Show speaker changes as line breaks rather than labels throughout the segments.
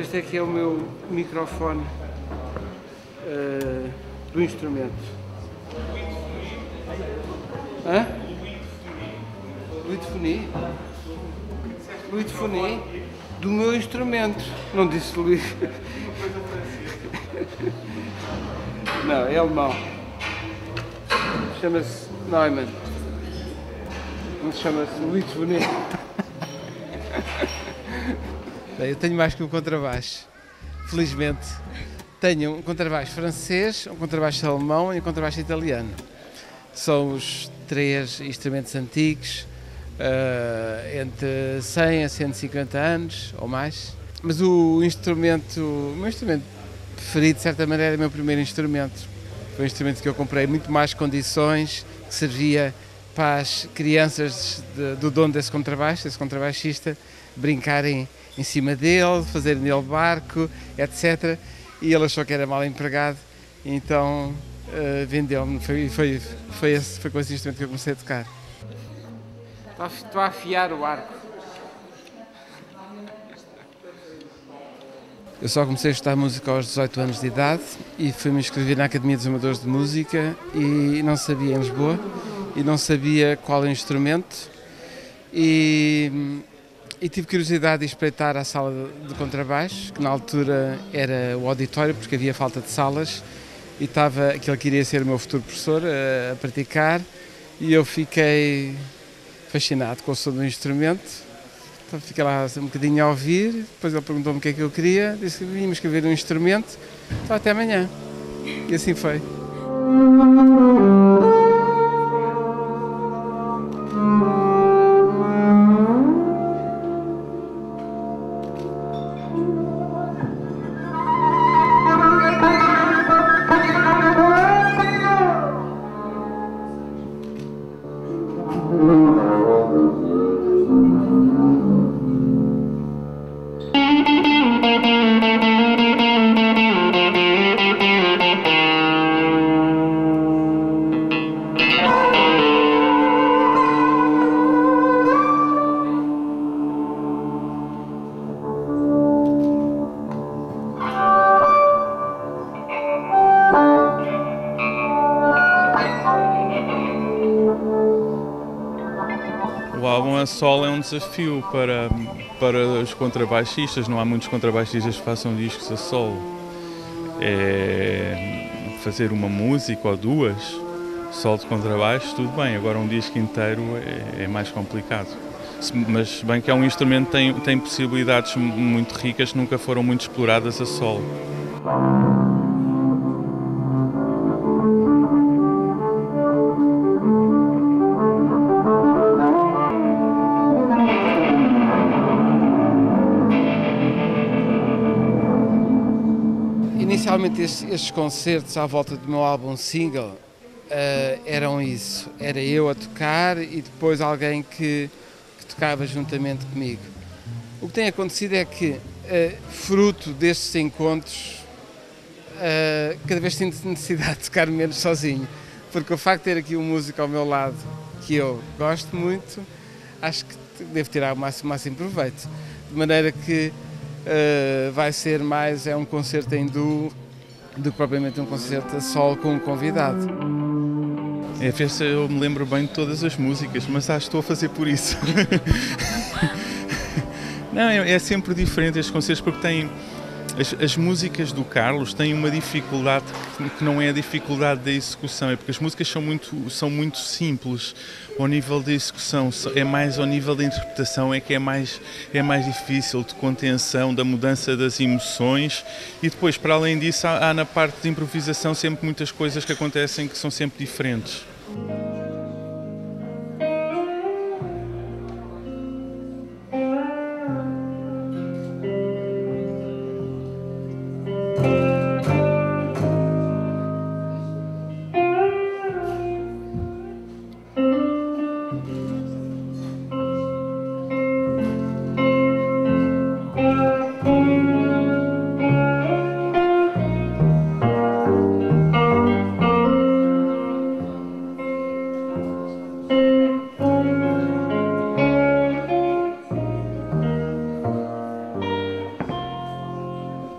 Este aqui é o meu microfone do instrumento. Hã? Luidofone? Luidofone? Do meu instrumento. Não disse Luís. Não, é alemão. Chama-se Neumann. Não chama-se Luidofone. Eu tenho mais que um contrabaixo. Felizmente. Tenho um contrabaixo francês, um contrabaixo alemão e um contrabaixo italiano. São os 3 instrumentos antigos, entre 100 a 150 anos ou mais. Mas o meu instrumento preferido, de certa maneira, é o meu primeiro instrumento. Foi um instrumento que eu comprei muito mais condições, que servia para as crianças do dono desse contrabaixista, brincarem em cima dele, fazerem nele barco, etc. E ele achou que era mal empregado, então vendeu-me. Foi com esse instrumento que eu comecei a tocar. Estou a afiar o arco. Eu só comecei a estudar música aos 18 anos de idade e fui-me inscrever na Academia dos Amadores de Música e não sabia, em Lisboa, e não sabia qual instrumento e tive curiosidade de espreitar a sala de contrabaixo, que na altura era o auditório, porque havia falta de salas, e estava aquele que iria ser o meu futuro professor a praticar, e eu fiquei fascinado com o som do instrumento. Então fiquei lá um bocadinho a ouvir, depois ele perguntou-me o que é que eu queria, disse que vinha-me escrever um instrumento, então até amanhã. E assim foi.
O álbum a solo é um desafio para os contrabaixistas, não há muitos contrabaixistas que façam discos a solo. É fazer uma música ou 2, solo de contrabaixo, tudo bem, agora um disco inteiro é mais complicado. Mas bem que é um instrumento que tem possibilidades muito ricas que nunca foram muito exploradas a solo.
Inicialmente estes concertos à volta do meu álbum single eram isso, era eu a tocar e depois alguém que tocava juntamente comigo. O que tem acontecido é que, fruto destes encontros, cada vez tenho necessidade de tocar menos sozinho, porque o facto de ter aqui um músico ao meu lado que eu gosto muito, acho que devo tirar o máximo proveito, de maneira que vai ser mais um concerto em duo do que propriamente um concerto a solo com um convidado.
Eu me lembro bem de todas as músicas, mas acho que estou a fazer por isso. Não, é sempre diferente estes concertos porque tem as músicas do Carlos têm uma dificuldade que não é a dificuldade da execução, é porque as músicas são muito simples ao nível da execução, é mais ao nível da interpretação, é que é mais difícil, de contenção, da mudança das emoções, e depois, para além disso, há na parte de improvisação sempre muitas coisas que acontecem que são sempre diferentes.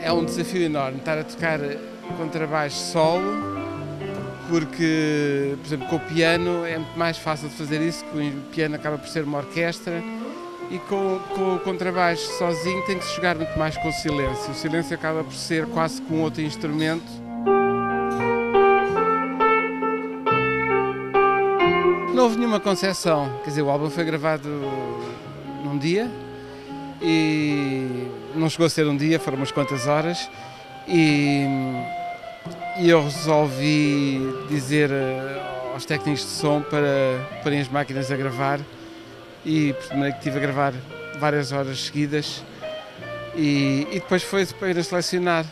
é um desafio enorme estar a tocar contrabaixo solo, porque, por exemplo, com o piano é muito mais fácil de fazer isso, que o piano acaba por ser uma orquestra, e com o contrabaixo sozinho tem que se jogar muito mais com o silêncio. O silêncio acaba por ser quase com outro instrumento. Não houve nenhuma concepção, quer dizer, o álbum foi gravado num dia e não chegou a ser um dia, foram umas quantas horas, e eu resolvi dizer aos técnicos de som para porem as máquinas a gravar, e por primeiro que estive a gravar várias horas seguidas e depois foi para ir a selecionar.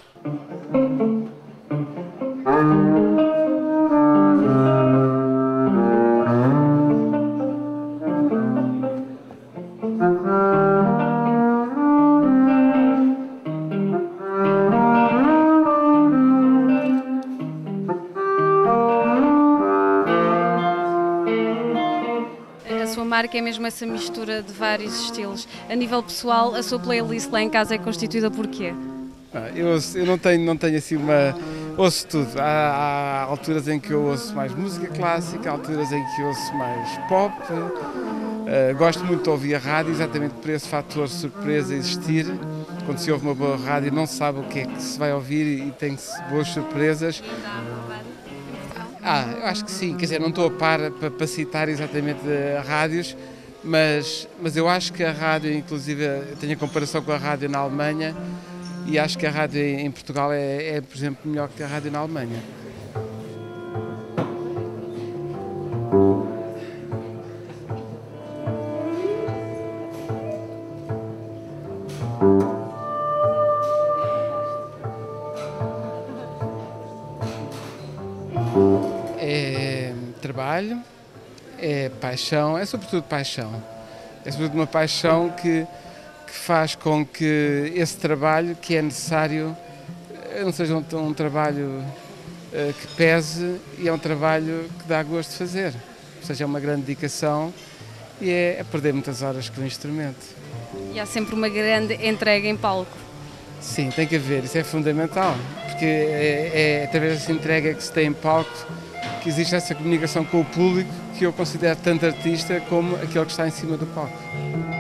A sua marca é mesmo essa mistura de vários estilos. A nível pessoal, a sua playlist lá em casa é constituída por quê?
Eu não tenho assim uma... Ouço tudo. Há alturas em que eu ouço mais música clássica, há alturas em que eu ouço mais pop. Gosto muito de ouvir a rádio, exatamente por esse fator surpresa existir. Quando se ouve uma boa rádio não se sabe o que é que se vai ouvir e tem boas surpresas. Eu acho que sim, quer dizer, não estou a par para citar exatamente rádios, mas eu acho que a rádio, inclusive, eu tenho a comparação com a rádio na Alemanha, e acho que a rádio em Portugal é, por exemplo, melhor que a rádio na Alemanha. É trabalho, é paixão, é sobretudo paixão. É sobretudo uma paixão que faz com que esse trabalho que é necessário não seja um trabalho que pese, e é um trabalho que dá gosto de fazer. Ou seja, é uma grande dedicação e é perder muitas horas com o instrumento.
E há sempre uma grande entrega em palco.
Sim, tem que haver, isso é fundamental, porque é através dessa entrega que se tem em palco que existe essa comunicação com o público, que eu considero tanto artista como aquele que está em cima do palco.